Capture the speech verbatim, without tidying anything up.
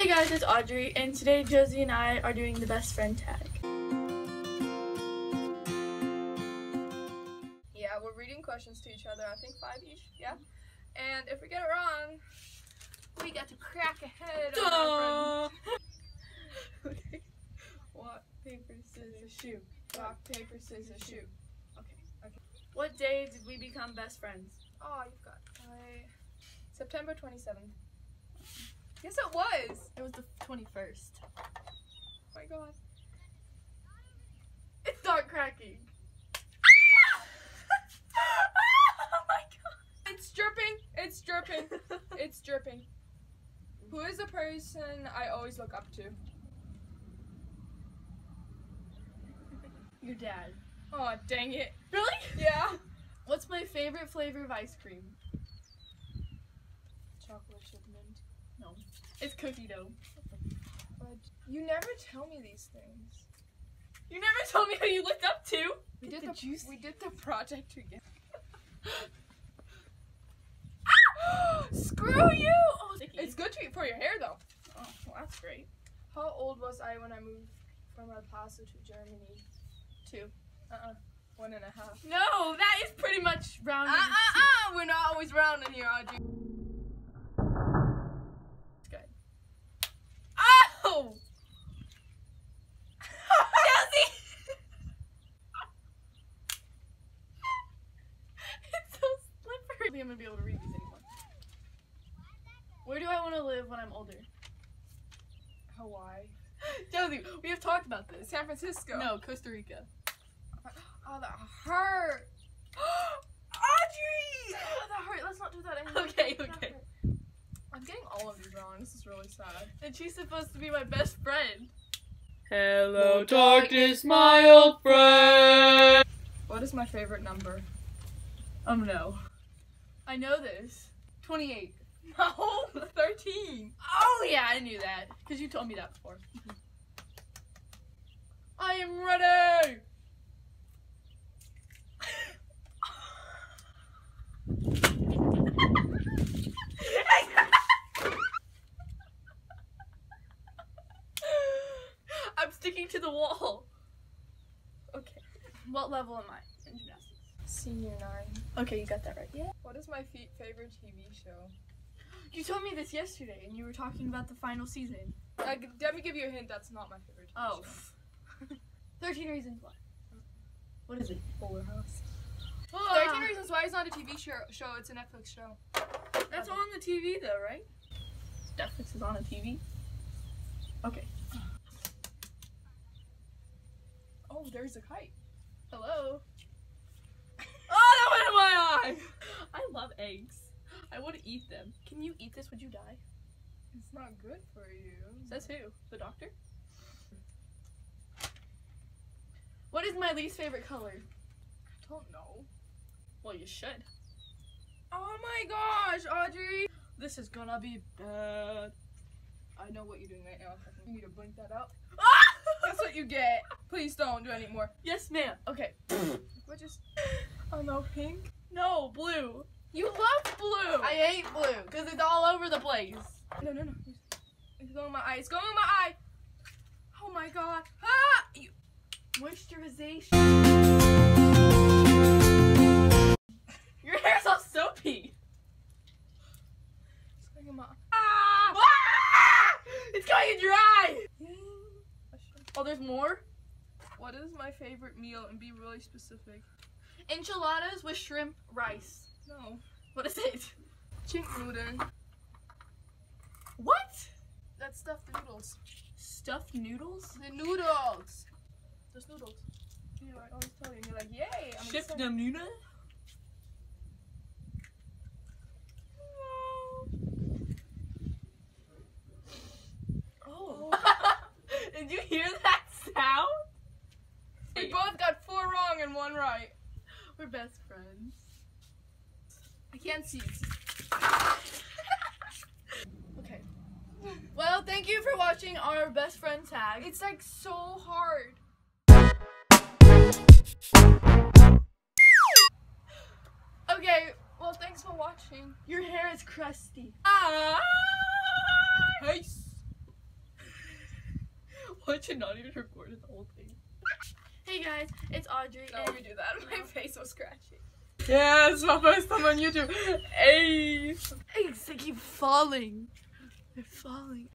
Hey guys, it's Audrey, and today Josie and I are doing the best friend tag. Yeah, we're reading questions to each other, I think five each, yeah? And if we get it wrong, we get to crack a head on our friend. Okay. Rock, paper, scissors, shoot. Rock, paper, scissors, shoot. Okay, okay. What day did we become best friends? Oh, you've got uh, September twenty-seventh. Yes, it was! It was the twenty-first. Oh my god. It's not cracking. Oh my god. It's dripping. It's dripping. It's dripping. Who is the person I always look up to? Your dad. Oh, dang it. Really? Yeah. What's my favorite flavor of ice cream? Chocolate chip mint. No. It's cookie dough. But you never tell me these things. You never told me who you looked up to. We Get did the the, juice. we did the project together. Screw you! Oh, Sticky. it's good to, for your hair though. Oh, well, that's great. How old was I when I moved from El Paso to Germany? Two. Uh-uh. One and a half. No, that is pretty much rounded. Uh-uh-uh! We're not always rounding here, Audrey. It's good. Oh! Josie! It's so slippery. I don't think I'm gonna be able to read these anymore. Where do I want to live when I'm older? Hawaii. Josie, we have talked about this. San Francisco. No, Costa Rica. Oh, that hurt. Audrey! Oh, that hurt. Let's not do that anymore. Okay, That okay. hurt. I'm getting all of these wrong. This is really sad. And she's supposed to be my best friend. Hello, darkness, my old friend. What is my favorite number? Um, no. I know this. twenty-eight. No, thirteen. Oh, yeah, I knew that. Because you told me that before. I am ready! I'm sticking to the wall. Okay. What level am I in gymnastics? Senior nine. Okay, you got that right. Yeah. What is my fe- favorite T V show? You told me this yesterday, and you were talking about the final season. Uh, g- let me give you a hint. That's not my favorite T V Oh. show. thirteen Reasons Why. What is it? Fuller House. Ah, thirteen Reasons Why is not a T V show. Show. It's a Netflix show. That's on the T V, though, right? Netflix is on the T V. Okay. Oh, there's a kite. Hello. Oh, that went in my eye! I love eggs. I want to eat them. Can you eat this? Would you die? It's not good for you. Says who? The doctor? What is my least favorite color? I don't know. Well, you should. Oh my gosh, Audrey! This is gonna be bad. I know what you're doing right now. You need to blink that out. Ah! That's what you get. Please don't do it anymore. Yes, ma'am. Okay. What just? Oh no, pink. No, blue. You love blue. I hate blue because it's all over the place. No, no, no. It's going in my eye. It's going in my eye. Oh my god. Ah! You... Moisturization. Your hair's all soapy. It's going in my eye. Ah! Ah! It's going in your eye. Oh, there's more? What is my favorite meal? And be really specific. Enchiladas with shrimp rice. No. What is it? Chinknuden. What? That's stuffed noodles. Stuffed noodles? The noodles. Those noodles. You know, I always tell you, and you're like, yay! I'm Chip excited. de noodle? Oh. Did you hear that sound? We both got four wrong and one right. We're best friends. I can't see. Okay. Well, thank you for watching our best friend tag. It's like so hard. Okay, Well, thanks for watching. your hair is crusty. Ah! Peace. Why did you not even record the whole thing? Hey guys, it's Audrey. No, and we do that. My face was scratchy. Yeah, it's my first time on YouTube. Hey! eggs, they keep falling. They're falling.